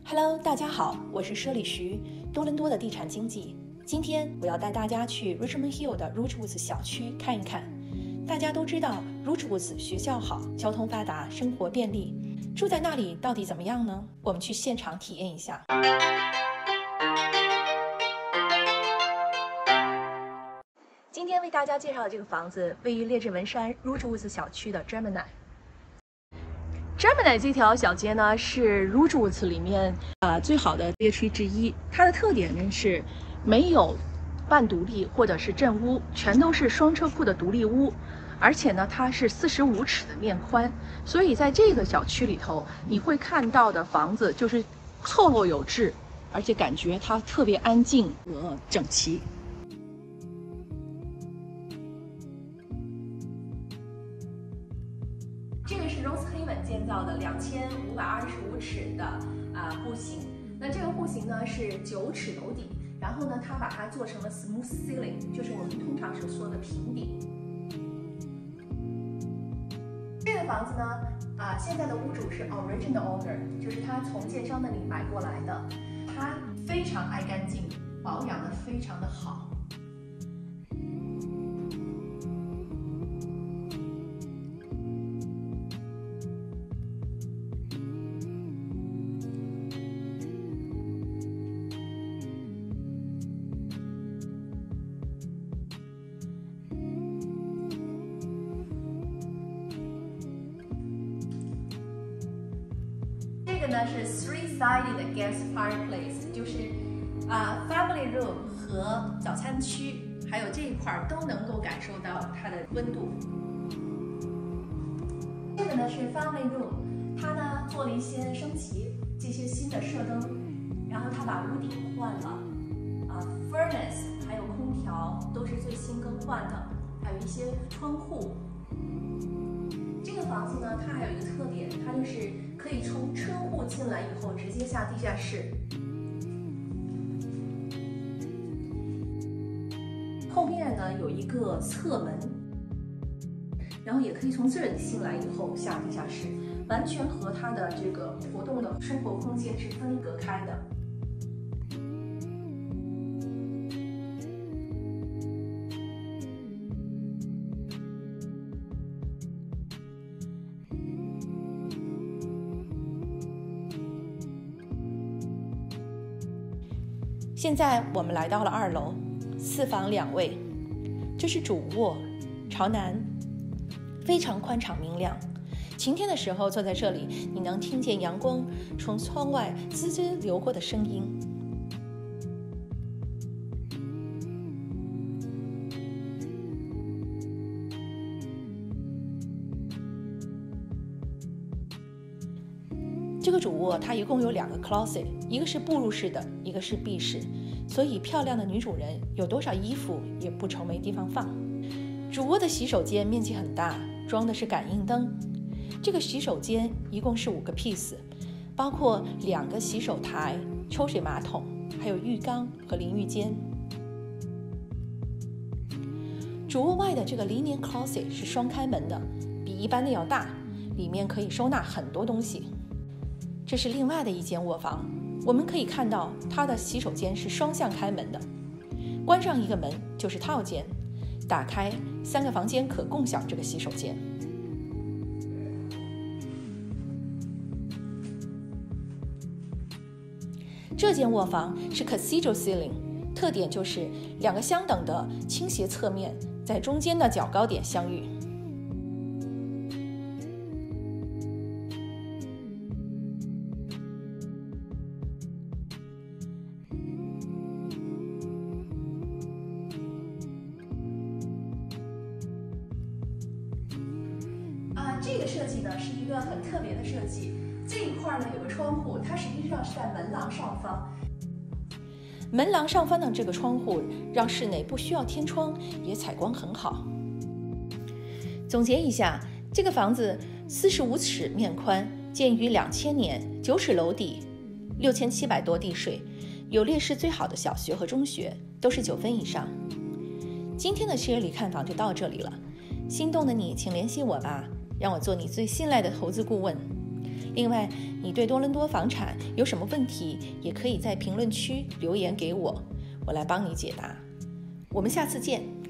Hello， 大家好，我是佘丽徐，多伦多的地产经纪。今天我要带大家去 Richmond Hill 的 Rougewood 小区看一看。大家都知道 Rougewood 学校好，交通发达，生活便利。住在那里到底怎么样呢？我们去现场体验一下。今天为大家介绍的这个房子位于列治文山 Rougewood 小区的 Gemini。Gemini 这条小街呢是 Rougewood 里面最好的街区之一。它的特点呢是没有半独立或者是正屋，全都是双车库的独立屋，而且呢它是45尺的面宽，所以在这个小区里头你会看到的房子就是错落有致，而且感觉它特别安静和整齐。这个是 Rosehaven 建造的2525尺的户型，那这个户型呢是9尺楼底，然后呢它把它做成了 smooth ceiling， 就是我们通常所说的平顶。这个房子呢现在的屋主是 original owner， 就是他从建商那里买过来的，他非常爱干净，保养得非常的好。这个呢是 three-sided gas fireplace， 就是family room 和早餐区，还有这一块都能够感受到它的温度。这个呢是 family room， 它呢做了一些升级，这些新的射灯，然后它把屋顶换了，furnace 还有空调都是最新更换的，还有一些窗户。这个房子呢，它还有一个特点，它就是可以从车库进来以后直接下地下室。后面呢有一个侧门，然后也可以从这里进来以后下地下室，完全和它的这个活动的生活空间是分隔开的。现在我们来到了2楼，4房2卫，这是主卧，朝南，非常宽敞明亮。晴天的时候坐在这里，你能听见阳光从窗外滋滋流过的声音。这个主卧它一共有2个 closet， 一个是步入式的，一个是壁式，所以漂亮的女主人有多少衣服也不愁没地方放。主卧的洗手间面积很大，装的是感应灯。这个洗手间一共是5个 piece， 包括2个洗手台、抽水马桶，还有浴缸和淋浴间。主卧外的这个 linen closet 是双开门的，比一般的要大，里面可以收纳很多东西。这是另外的一间卧房，我们可以看到它的洗手间是双向开门的，关上一个门就是套间，打开3个房间可共享这个洗手间。这间卧房是 cathedral ceiling， 特点就是2个相等的倾斜侧面在中间的较高点相遇。这个设计呢是一个很特别的设计，这一块呢有个窗户，它实际上是在门廊上方。门廊上方的这个窗户让室内不需要天窗，也采光很好。总结一下，这个房子45尺面宽，建于2000年，9尺楼底，6700多地税，有列市最好的小学和中学，都是9分以上。今天的薛里看房就到这里了，心动的你请联系我吧，让我做你最信赖的投资顾问。 另外，你对多伦多房产有什么问题，也可以在评论区留言给我，我来帮你解答。我们下次见。